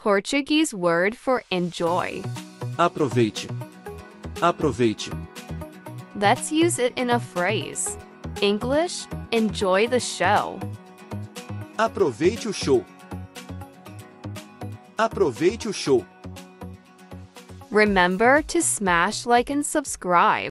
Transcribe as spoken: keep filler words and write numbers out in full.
Portuguese word for enjoy. Aproveite. Aproveite. Let's use it in a phrase. English, enjoy the show. Aproveite o show. Aproveite o show. Remember to smash like and subscribe.